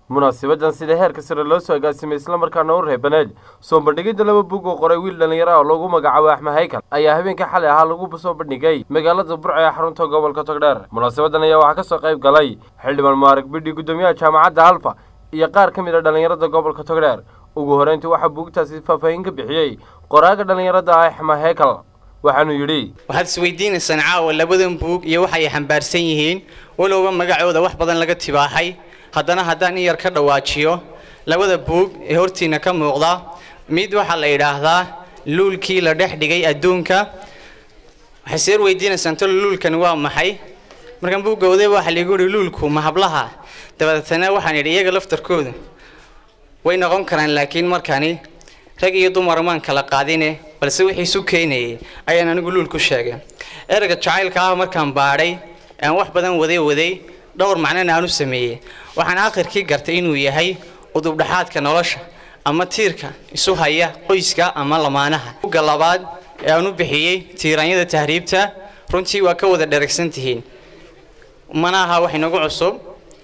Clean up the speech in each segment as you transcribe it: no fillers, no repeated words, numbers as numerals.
munaasabadan sida heerka sare loo soo agaasimay isla markaana u reebaneed soo bandhigida laba buug oo qoray wiil dhalinyaro ah oo lagu magacaabo Axmed Haykal ayaa habeenka xalay ahaa lagu soo bandhigay magaalada Burco ee xarunta gobolka Togdheer. Munaasabadan ayaa waxaa ka soo qayb galay xildhibaan Maarig Bidhi gudoomiyaha jaamacadda Alfa iyo qaar ka mid ah dhalinyarada gobolka Togdheer. Ugu horeyntii waxa buugtaasi faahfaahin ka bixiyay qoraaga dhalinyarada Axmed Haykal. waxaanu yiri waxaad isweydiinaysan caawa labadan buug iyo waxa ay xambaarsan yihiin walowba magacooda wax badan laga tibaaxay haddana haddaan yar ka dhawaajiyo labada buug ee hortiina ka muuqda mid waxa la yiraahdaa luulkii la dhex dhigay adduunka waxay sir weydiinaysan to luulkan waa maxay markan buugooda waxa la yiri luulku ma hablaha dabadeedna waxaan yiri iyaga laftarkooda way noqon karaan laakiin markani rag iyo dumar maan kala qaadine balse wixii isu keenayay ayaan anigu luulku sheegay erga jacaylka ah markaan baaray aan wax badan waday dhowr macna aan u sameeyay waxaan aakhirkii gartay inuu yahay udub dhaxaadka nolosha ama tiirka isu haya qoyska ama lamaanaha uga labaad ee aan u bixiyay tiiranyada tahriibta runtii waa ka wada dheregsantihiin manaha wax inagu cusub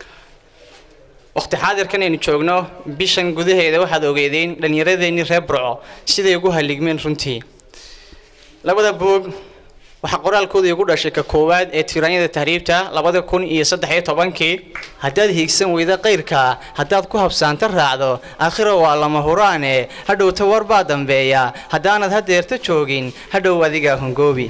waqti xaadirkan aynu joogno bishan gudaheeda waxaad ogeedeen dhalinyaradeenii reer Burco siday ugu haligmeen runtii labada buug waxa qoraalkooda ugu dhashay ka koowaad ee tiiranyada tahriibta 2013 haddaad hiigsan weyda qeyrka haddaad ku habsaanta raacdo aakhiro waa lama huraane hadhow tawar baa dambeeya haddaanad hadeerta joogin hadhow adiga hungoobi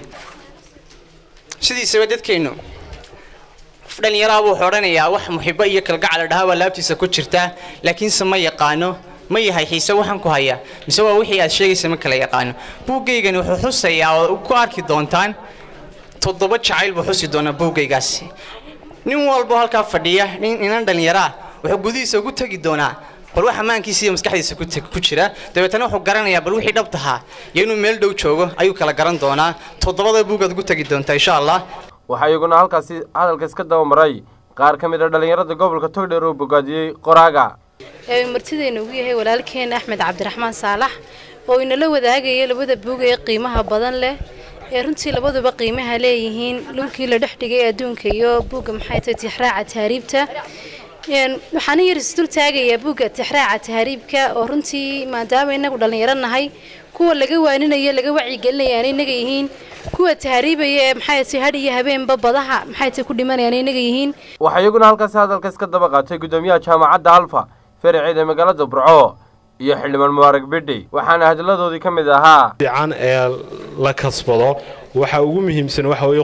sidiisaba dadkeenu dhalinyaro uu xoranayaa wax muxibo iyo kalgacal dhahawa laabtiisa ku jirta laakiin sama yaqaano ma yahay xiisa waxaan ku haya mise waa wixii aad sheegaysa ma kala yaqaano buugaygani wuxuu xusayaa oo ku arki doontaan 7 jacayl buu xusi doona buugaygaasi nin walba halka fadhiya inaan dhalinyaro wuxuu gudihiisa ugu tagi doonaa bal waxa maankiisa iyo maskaxdiisa ku jira dabeetana wuxuu garanayaa bal wixii dhabtaha iyo inuu meel dhow joogo ayuu kala garan doonaa 7 buugaad ugu tagi doontaa insha Allah waxa iyaguna halkaasi hadalka iska daba maray qaar ka mid ah dhalinyarada gobolka Togdheer oo bogaadiyay qoraaga martideena ugu yahay walaalkeen Axmed Cabdiraxmaan Saalax oo inala wadaagay labada buug ee qiimaha badan leh ee runtii labaduba qiimaha leeyihiin luulkii la dhex dhigay adduunka iyo buugga maxay tahay tixraaca tahriibta waxaan yiri isdul taagaya buugga tixraaca tahriibka oo runtii maadaama inagu dhalinyaro nahay kuwa laga waaninayo laga wacyi gelinayaan inaga yihiin kuwa tahriibaya maxay si hadiyo habeenba badaha maxay ku dhimanayaan inaga yihiin waxa iyaguna halkaas hadalka iska daba qaatay gudoomiyaha jaamacadda Alfa فرعيدة مقالة برعو يحلم المبارك بدي وحنا هدلادودي كمid ahaa fiican ee la kasbado waxa ugu muhiimsan waxa weeye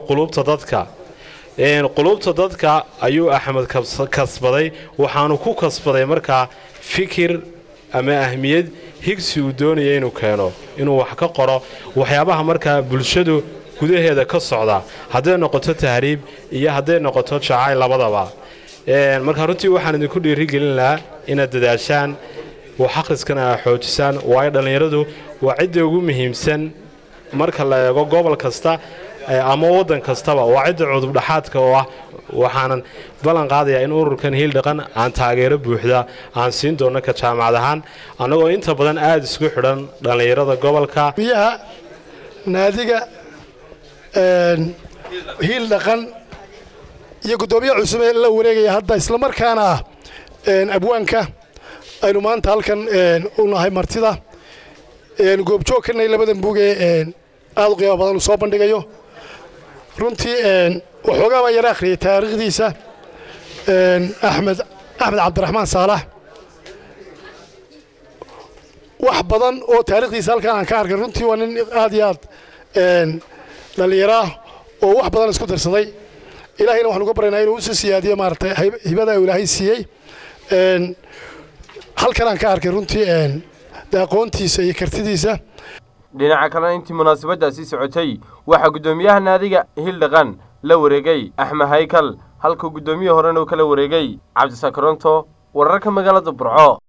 qulubta dadka ayuu Axmed kasbaday waxaanu ku kasbaday marka fikir ama ahmiyad higsi uu doonayay inuu keeno inuu wax ka qoro waxyaabaha marka bulshadu gudaheeda ka socda haddii noqoto tahriib iyo haddii noqoto jacayl labadaba marka runtii waxaan idinku dhiirigelin lahaa inaad dadaashaan wax akhriskana xoojisaan waa dhalinyaradu waa cid ugu muhiimsan marka la eego gobol kasta ama wadan kastaba waa cid cudub dhaxaadka oo ah waxaan balan qaadayaa in ururkan Hiil Dhaqan aan taageero buuxda aan siin doono ka jaamacad ahaan anagoo inta badan aad isku xidhan dhalinyarada gobolka biyaha naadiga Hiil Dhaqan iyo gudoomiyaha cusub ee la wareegay hadda isla markaana abwaanka aynu maanta halkan u nahay martida goobjoog ka nahay labadan buug ee aad u qiimo badan soo bandhigayo runtii waxoogaa baa yar akhriyay taariikhdiisa Axmed Cabdiraxmaan Saalax wax badan oo taariikhdiisa halkan aan ka arkay runtii waa nin aad iyo aad dhalinyaro oo wax badan isku darsaday ilaahayna waxaan uga baranaynaa inuu u siyaadiyo maartay hibada Ilaahay siiyay halkan aan ka arkay runtii aqoontiisa iyo kartidiisa dhinaca kale intii munaasabadaasi socotay waxa gudoomiyaha naadiga Hiil Dhaqan la wareegay Axmed Haykal halka gudoomiyaha horena uu kala wareegay Cabdi Sakronto wararka magaalada Burco.